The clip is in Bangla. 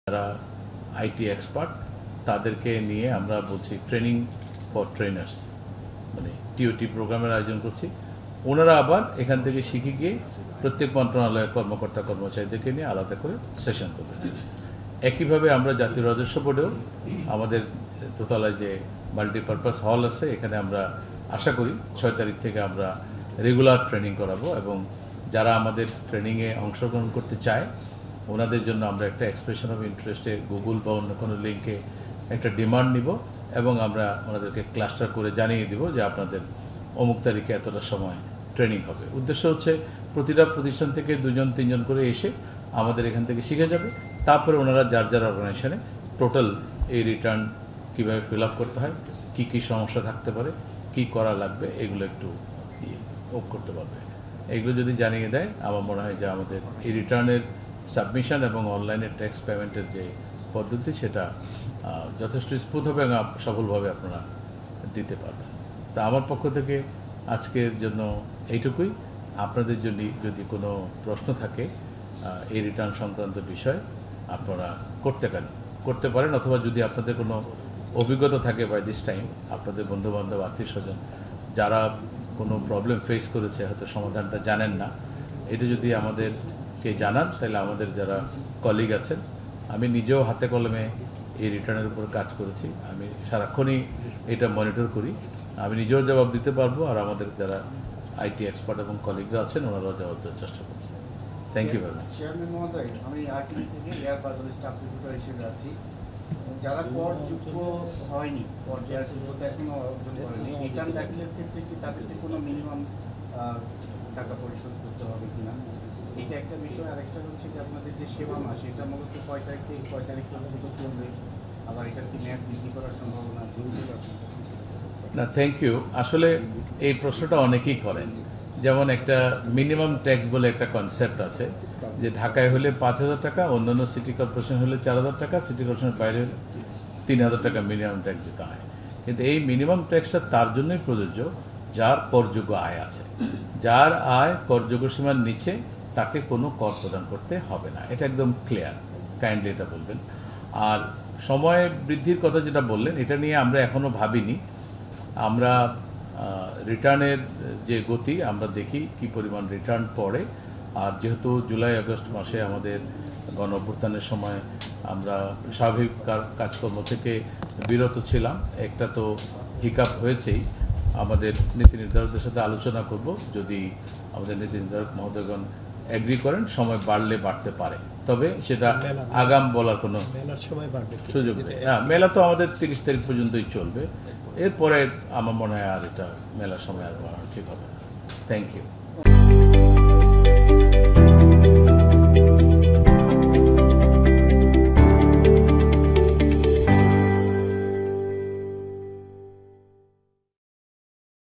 যারা আইটি এক্সপার্ট তাদেরকে নিয়ে আমরা বলছি ট্রেনিং ফর ট্রেনার্স, মানে টিওটি প্রোগ্রামের আয়োজন করছি। ওনারা আবার এখান থেকে শিখে গিয়ে প্রত্যেক মন্ত্রণালয়ের কর্মকর্তা কর্মচারীদেরকে নিয়ে আলাদা করে সেশন করবেন। একইভাবে আমরা জাতীয় রাজস্ব বোর্ডেও আমাদের দোতলায় যে মাল্টিপারপাস হল আছে, এখানে আমরা আশা করি 6 তারিখ থেকে আমরা রেগুলার ট্রেনিং করাবো এবং যারা আমাদের ট্রেনিংয়ে অংশগ্রহণ করতে চায় ওনাদের জন্য আমরা একটা এক্সপ্রেশন অফ ইন্টারেস্টে গুগল বা অন্য কোনো লিঙ্কে একটা ডিমান্ড নিব এবং আমরা ওনাদেরকে ক্লাস্টার করে জানিয়ে দিব যে আপনাদের অমুক তারিখে এতটা সময় ট্রেনিং হবে। উদ্দেশ্য হচ্ছে প্রতিটা প্রতিষ্ঠান থেকে 2-3 জন করে এসে আমাদের এখান থেকে শিখে যাবে। তারপরে ওনারা যার যার অর্গানাইজেশনে টোটাল এই রিটার্ন কীভাবে ফিল আপ করতে হয়, কী কী সমস্যা থাকতে পারে, কি করা লাগবে, এগুলো একটু করতে পারবে। এগুলো যদি জানিয়ে দেয় আমার মনে হয় যে আমাদের এই রিটার্নের সাবমিশন এবং অনলাইনে ট্যাক্স পেমেন্টের যে পদ্ধতি সেটা যথেষ্ট স্মুথ হবে এবং সফলভাবে আপনারা দিতে পারবেন। তা আমার পক্ষ থেকে আজকের জন্য এইটুকুই। আপনাদের জন্য যদি কোনো প্রশ্ন থাকে এই রিটার্ন সংক্রান্ত বিষয় আপনারা করতে পারেন, অথবা যদি আপনাদের কোনো অভিজ্ঞতা থাকে বাই দিস টাইম, আপনাদের বন্ধুবান্ধব আত্মীয় স্বজন যারা কোনো প্রবলেম ফেস করেছে, হয়তো সমাধানটা জানেন না, এটা যদি আমাদেরকে জানান তাহলে আমাদের যারা কলিগ আছেন, আমি নিজেও হাতে কলমে এই রিটার্নের উপর কাজ করেছি, আমি সারাক্ষণই এটা মনিটর করি, আমি নিজেও জবাব দিতে পারবো আর আমাদের যারা আইটি এক্সপার্ট এবং কলিগরা আছেন ওনারাও জবাব দেওয়ার চেষ্টা করবেন। Thank you very much. Chairman মহোদয়, আমি আরটিভি থেকে এয়ার বাজার স্টাফ রিপোর্টার হিসেবে আছি। যারা করযোগ্য হয়নি, পর্যায়ের যোগ্যতা এখনো অর্জন করেনি, রিটার্ন দাখিলের ক্ষেত্রে কি তাদেরকে কোনো মিনিমাম টাকা পরিশোধ করতে হবে কিনা, এটা একটা বিষয়। আরেকটা হচ্ছে যে আপনাদের যে সেবা মাস, এটা মূলত কয় তারিখ পর্যন্ত চলবে, আবার এটার কি মেয়াদ বৃদ্ধি করার সম্ভাবনা আছে? না, থ্যাংক ইউ। আসলে এই প্রশ্নটা অনেকেই করেন। যেমন একটা মিনিমাম ট্যাক্স বলে একটা কনসেপ্ট আছে, যে ঢাকায় হলে 5,000 টাকা, অন্যান্য সিটি কর্পোরেশন হলে 4,000 টাকা, সিটি কর্পোরেশনের বাইরে হলে 3,000 টাকা মিনিমাম ট্যাক্স দিতে হয়। কিন্তু এই মিনিমাম ট্যাক্সটা তার জন্যই প্রযোজ্য যার করযোগ্য আয় আছে। যার আয় করযোগ্য সীমার নিচে তাকে কোনো কর প্রদান করতে হবে না, এটা একদম ক্লিয়ার। কাইন্ডলি এটা বলবেন। আর সময় বৃদ্ধির কথা যেটা বললেন, এটা নিয়ে আমরা এখনও ভাবিনি। আমরা রিটার্নের যে গতি আমরা দেখি কি পরিমাণ রিটার্ন পড়ে, আর যেহেতু জুলাই আগস্ট মাসে আমাদের গণ অভ্যুত্থানের সময় আমরা স্বাভাবিক কাজকর্ম থেকে বিরত ছিলাম, একটা তো হিকআপ হয়েছেই। আমাদের নীতি নির্ধারকদের সাথে আলোচনা করব, যদি আমাদের নীতি নির্ধারক মহোদয়গণ এগ্রি করেন সময় বাড়লে বাড়তে পারে, তবে সেটা আগাম বলার কোনো সুযোগ নেই। হ্যাঁ, মেলা তো আমাদের 30 তারিখ পর্যন্তই চলবে, এরপরে আমার মনে হয় আর এটা মেলার সময় আর বাড়ানো ঠিক হবে না। Thank you.